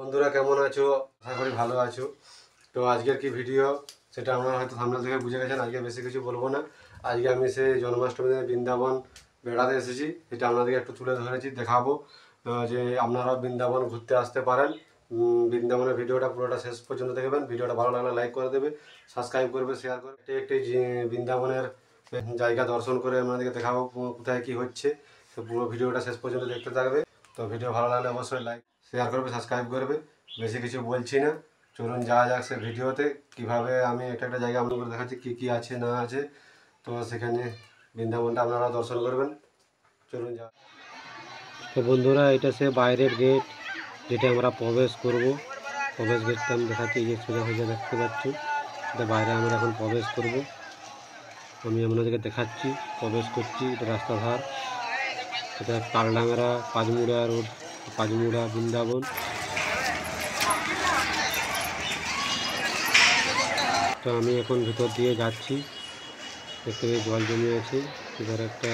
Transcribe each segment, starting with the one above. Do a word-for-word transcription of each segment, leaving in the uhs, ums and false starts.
বন্ধুরা কেমন আছো? আশা করি ভালো আছো। তো আজকের কি ভিডিও সেটা আপনারা হয়তো থাম্বনেল দেখে বুঝে গেছেন। আজকে বেশি কিছু বলবো না। আজকে আমি সেই জন্মাষ্টমীতে বৃন্দাবন বেড়াতে এসেছি, এটা আপনাদেরকে একটু তুলে ধরেছি, দেখাবো যে আপনারাও বৃন্দাবন ঘুরতে আসতে পারেন। বৃন্দাবনের ভিডিওটা পুরোটা শেষ পর্যন্ত দেখবেন। ভিডিওটা ভালো লাগলে লাইক করে দেবে, সাবস্ক্রাইব করবে, শেয়ার করবে। একটি একটি বৃন্দাবনের জায়গা দর্শন করে আপনাদেরকে দেখাবো কোথায় কি হচ্ছে। তো পুরো ভিডিওটা শেষ পর্যন্ত দেখতে থাকবে। তো ভিডিও ভালো লাগলে অবশ্যই লাইক শেয়ার করবে, সাবস্ক্রাইব করবে। বেশি কিছু বলছি না, চলুন যাওয়া যাক সে ভিডিওতে। কিভাবে আমি একটা একটা জায়গা আপনাদের দেখাচ্ছি কী কী আছে না আছে। তো সেখানে বৃন্দাবনটা আপনারা দর্শন করবেন। চলুন যাওয়া। তো বন্ধুরা, এটা সে বাইরের গেট, যেটা আমরা প্রবেশ করব। প্রবেশ গেটটা আমি দেখাচ্ছি, যে সোজা সোজা দেখতে পাচ্ছি। এটা বাইরে আমরা এখন প্রবেশ করব। আমি আপনাদেরকে দেখাচ্ছি, প্রবেশ করছি। এটা রাস্তা ধার, এটা তালডাংরা পাঁচমুড়া রোড, পাঁচমুড়া বৃন্দাবন। তো আমি এখন ভিতর দিয়ে যাচ্ছি। দেখতে পেয়ে জল জমে আছে। এবার একটা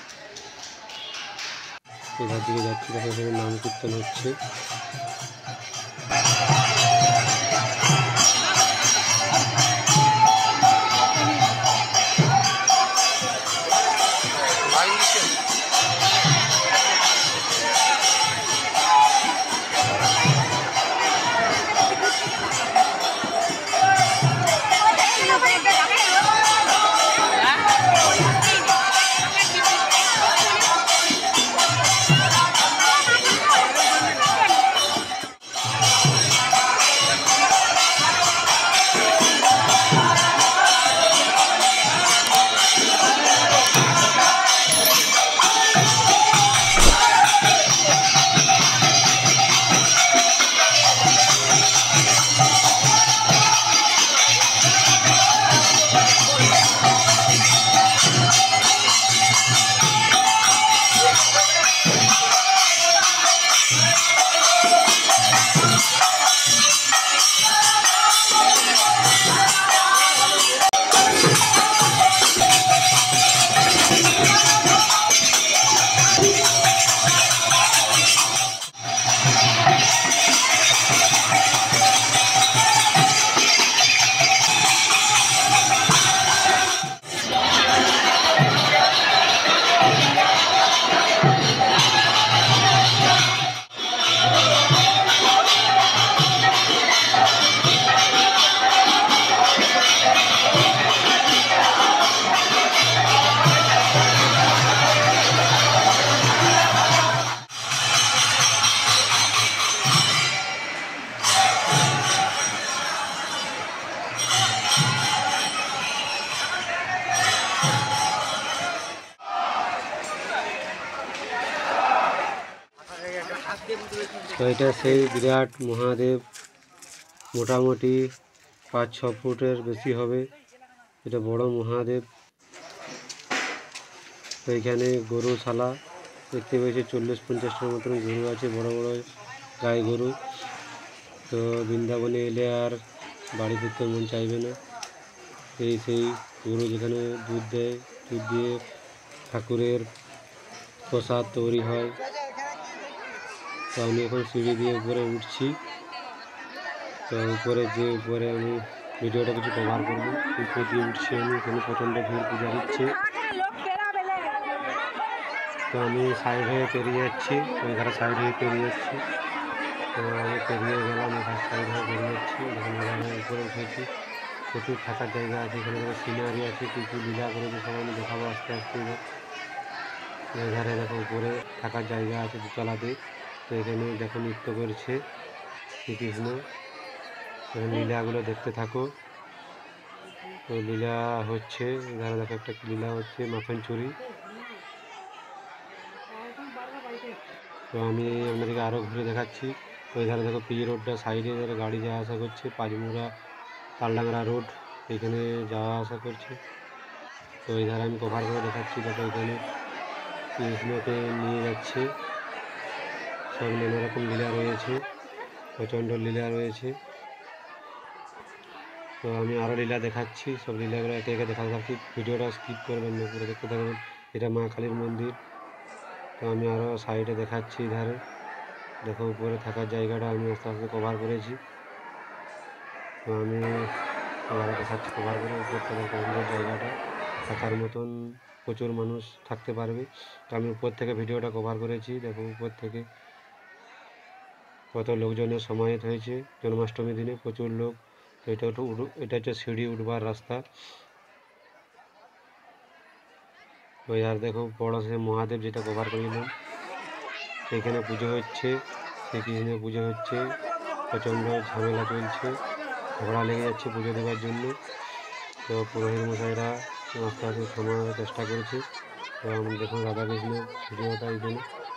এবার দিকে যাচ্ছি, সেখানে নাম কীর্তন হচ্ছে। তো এটা সেই বিরাট মহাদেব, মোটামুটি পাঁচ ছ ফুটের বেশি হবে। এটা বড় মহাদেব। তো এখানে গরুশালা দেখতে পেয়েছি, চল্লিশ পঞ্চাশটার মতন গরু আছে, বড় বড় গাই গরু। তো বৃন্দাবনে এলে আর বাড়ি ফিরতে মন চাইবে না। এই সেই গরু যেখানে দুধ দেয়, দুধ দিয়ে ঠাকুরের প্রসাদ তৈরি হয়। তো আমি এখন সিঁড়ি দিয়ে উপরে উঠছি। তো উপরে যে উপরে আমি ভিডিওটা কিছু কভার করবো, উপরে দিয়ে উঠছি আমি। এখানে প্রচণ্ড ভিড় পূজা দিচ্ছে। তো আমি সাইড হয়ে পেরিয়ে যাচ্ছি, ওই ধারে সাইড হয়ে পেরিয়ে যাচ্ছি। তো আমি পেরিয়ে গেলাম, এখানে সাইড হয়ে বেরিয়ে যাচ্ছি। এখানে উপরে উঠেছি, প্রচুর থাকার জায়গা আছে। এখানে দেখো সিনারি আছে, কী কী লীলা করেছে সব আমি দেখাবো আস্তে আস্তে। এধারে দেখো উপরে থাকার জায়গা আছে দুতলাতে। তো এখানে দেখো নৃত্য করছে শ্রীকৃষ্ণ। এখানে লীলাগুলো দেখতে থাকো। তো লীলা হচ্ছে, এধারে দেখো একটা লীলা হচ্ছে, মাখন চুরি। তো আমি আপনাদেরকে আরও ঘুরে দেখাচ্ছি। তো এধারে দেখো পি রোডটা সাইডে ধরে গাড়ি যাওয়া আসা করছে, পাঁচমুড়া তালডাংরা রোড, এখানে যাওয়া আসা করছে। তো এই ধারে আমি কভার করে দেখাচ্ছি। দেখো এখানে কৃষ্ণকে নিয়ে যাচ্ছে, সব নানা রকম লীলা রয়েছে, প্রচণ্ড লীলা রয়েছে। তো আমি আরও লীলা দেখাচ্ছি, সব লীলাগুলো একে একে দেখাতে থাকছি। ভিডিওটা স্কিপ করবেন না, পুরো দেখতে থাকবেন। এটা মা কালীর মন্দির। তো আমি আরও সাইডে দেখাচ্ছি ধারে। দেখো উপরে থাকার জায়গাটা আমি আস্তে আস্তে কভার করেছি। তো আমি কভারটা দেখাচ্ছি, কভার করে উপর থেকে সুন্দর জায়গাটা থাকার মতন প্রচুর মানুষ থাকতে পারবে। তো আমি উপর থেকে ভিডিওটা কভার করেছি। দেখো উপর থেকে কত লোকজনের সমাহিত হয়েছে জন্মাষ্টমী দিনে, প্রচুর লোক। তো এটা একটু এটা হচ্ছে সিঁড়ি উঠবার রাস্তা। ওই আর দেখো বড় সে মহাদেব যেটা কভার করিলাম, সেইখানে পুজো হচ্ছে, শ্রীকৃষ্ণের পুজো হচ্ছে, প্রচণ্ড ঝামেলা চলছে, ঝগড়া লেগে যাচ্ছে পুজো দেওয়ার জন্য। তো পুরোহিত মশাইরা আস্তে আস্তে থামানোর চেষ্টা করেছে। তো আমি দেখুন রাধাকৃষ্ণের ভিডিওটা এখানে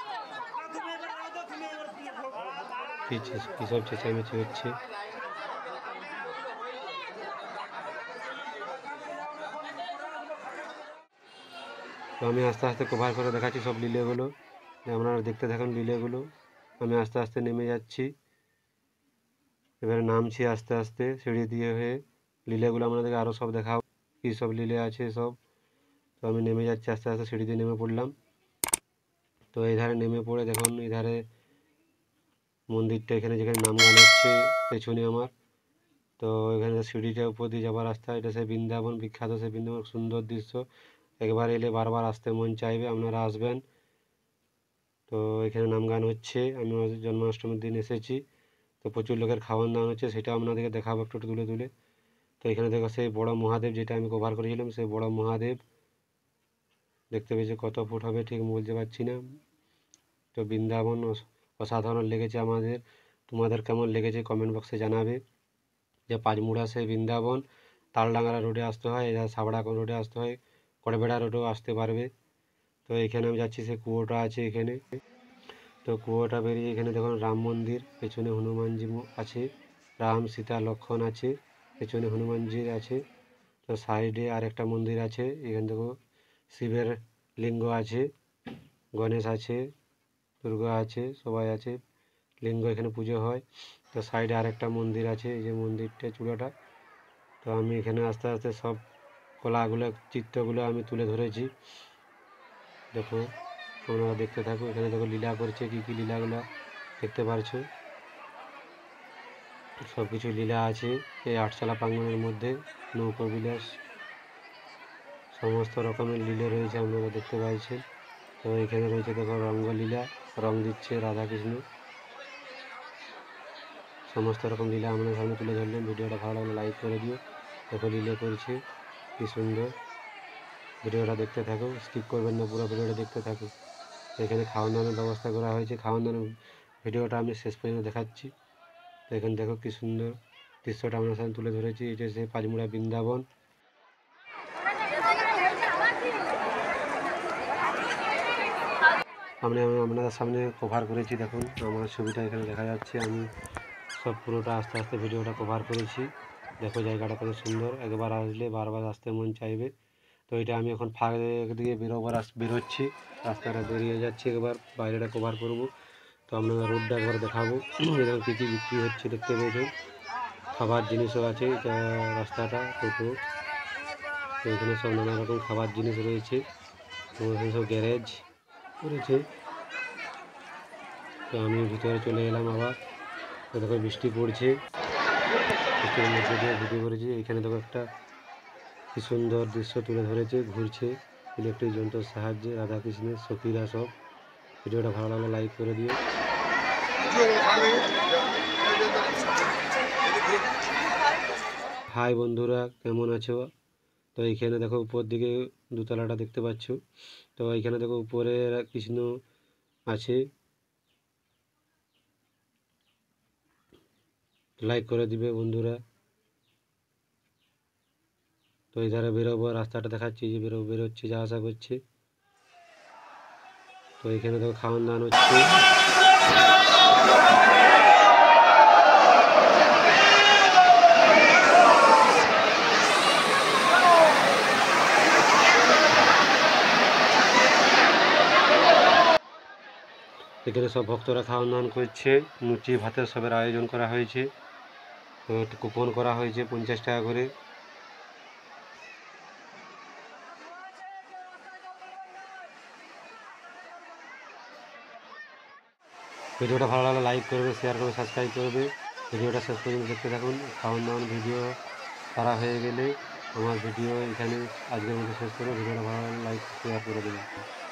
কী সব চেঁচামেচি হচ্ছে। তো আমি আস্তে আস্তে কভার করে দেখাচ্ছি সব লীলাগুলো, আপনারা দেখতে থাকুন লীলাগুলো। আমি আস্তে আস্তে নেমে যাচ্ছি, এবারে নামছি আস্তে আস্তে সিঁড়ি দিয়ে হয়ে। লীলাগুলো আপনাদেরকে আরও সব দেখাও, কী সব লীলা আছে সব। তো আমি নেমে যাচ্ছি আস্তে আস্তে, সিঁড়ি দিয়ে নেমে পড়লাম। তো এই ধারে নেমে পড়ে দেখুন এই ধারে মন্দিরটা, এখানে যেখানে নাম গান হচ্ছে পেছনে আমার। তো এখানে সিঁড়িটা উপর দিয়ে যাওয়ার রাস্তা, এটা সে বৃন্দাবন, বিখ্যাত সে বৃন্দাবন, সুন্দর দৃশ্য। একবার এলে বারবার আসতে মন চাইবে, আপনারা আসবেন। তো এখানে নাম গান হচ্ছে, আমি জন্মাষ্টমীর দিন এসেছি। তো প্রচুর লোকের খাওয়ান দাওয়ান হচ্ছে, সেটা আপনাদেরকে দেখাবো একটু একটু তুলে তুলে। তো এখানে দেখো সেই বড় মহাদেব যেটা আমি কভার করেছিলাম, সেই বড় মহাদেব দেখতে পেয়েছি। কত ফুট হবে ঠিক বলতে পারছি না। তো বৃন্দাবন অসাধারণ লেগেছে আমাদের। তোমাদের কেমন লেগেছে কমেন্ট বক্সে জানাবে। যে পাঁচমুড়া সেই বৃন্দাবন, তালডাঙ্গা রোডে আসতে হয়, এরা সাবড়া রোডে আসতে হয়, কড়বেড়া রোডেও আসতে পারবে। তো এখানে আমি যাচ্ছি, সে কুয়োটা আছে এখানে। তো কুয়োটা বেরিয়ে এখানে দেখুন রাম মন্দির, পেছনে হনুমানজি আছে, রাম সীতা লক্ষ্মণ আছে, পেছনে হনুমানজি আছে। তো সাইডে আরেকটা মন্দির আছে, এখানে দেখো শিবের লিঙ্গ আছে, গণেশ আছে, দুর্গা আছে, সবাই আছে, লিঙ্গ এখানে পুজো হয়। তো সাইডে আরেকটা মন্দির আছে, এই যে মন্দিরটা চূড়াটা। তো আমি এখানে আস্তে আস্তে সব কলাগুলো চিত্রগুলো আমি তুলে ধরেছি। দেখো তোমরা দেখতে থাকো, এখানে দেখো লীলা করছে, কী কী লীলাগুলো দেখতে পারছো। সব কিছু লীলা আছে এই আটচালা প্রাঙ্গণের মধ্যে। নৌকো বিলাস, সমস্ত রকমের লীলা রয়েছে, আপনারা দেখতে পাচ্ছেন। তো এখানে রয়েছে দেখো রঙ্গলীলা, রং দিচ্ছে রাধাকৃষ্ণ। সমস্ত রকম লীলা আমাদের সামনে তুলে ধরলেন। ভিডিওটা ভালো লাগলে লাইক করে দিও। দেখো লীলা করছে কী সুন্দর। ভিডিওটা দেখতে থাকো, স্কিপ করবেন না, পুরো ভিডিওটা দেখতে থাকো। এখানে খাওয়ান দাওয়ানোর ব্যবস্থা করা হয়েছে, খাওয়ান দাওয়ানোর ভিডিওটা আমি শেষ পর্যন্ত দেখাচ্ছি। তো এখানে দেখো কী সুন্দর দৃশ্যটা আপনার সামনে তুলে ধরেছি। এটা হচ্ছে পাঁচমুড়া বৃন্দাবন। আমি আপনাদের সামনে কভার করেছি, দেখুন আমার ছবিটা এখানে দেখা যাচ্ছে। আমি সব পুরোটা আস্তে আস্তে ভিডিওটা কভার করেছি। দেখো জায়গাটা কত সুন্দর, একবার আসলে বারবার আসতে মন চাইবে। তো এটা আমি এখন ফাঁক দিয়ে বেরোবার আস বেরোচ্ছি, রাস্তাটা বেরিয়ে যাচ্ছি, একবার বাইরেটা কভার করব। তো আপনাদের রোডটা একবার দেখাবো, এরকম কী কী বিক্রি হচ্ছে দেখতে পেয়েছেন। খাবার জিনিসও আছে, এটা রাস্তাটা টোটো। তো এখানে সব নানা রকম খাবার জিনিস রয়েছে। তো এখানে সব গ্যারেজ করেছে। তো আমি ভিতরে চলে এলাম আবার। তো দেখো বৃষ্টি পড়ছে, বৃষ্টির মধ্যে দিয়ে ভিডিও করেছি। এখানে দেখো একটা কি সুন্দর দৃশ্য তুলে ধরেছে, ঘুরছে ইলেকট্রিক যন্ত্রের সাহায্যে রাধাকৃষ্ণের সখীরা সব। ভিডিওটা ভালো লাগলে লাইক করে দিও। হাই বন্ধুরা, কেমন আছো? তো এইখানে দেখো উপর দিকে দোতলাটা দেখতে পাচ্ছ। তো এইখানে দেখো উপরে কৃষ্ণ আছে, লাইক করে দিবে বন্ধুরা। তো এই ধারে বেরোবো, রাস্তাটা দেখাচ্ছি যে বেরো বেরোচ্ছে, যা আশা করছে। তো এখানে দেখো খাওয়ান দাওয়ান হচ্ছে। এখানে সব ভক্তরা খাওয়ান দাওয়ান করছে, লুচি ভাতের সবের আয়োজন করা হয়েছে। তো একটু কুপন করা হয়েছে পঞ্চাশ টাকা করে। ভিডিওটা ভালো লাগলে লাইক করবে, শেয়ার করবে, সাবস্ক্রাইব করবে। ভিডিওটা শেষ পর্যন্ত দেখতে থাকুন। খাওয়ান দাওয়ান ভিডিও সারা হয়ে গেলে আমার ভিডিও এখানে আজকের মতো শেষ করবো। ভিডিওটা ভালো লাগলে লাইক শেয়ার করে দেবেন।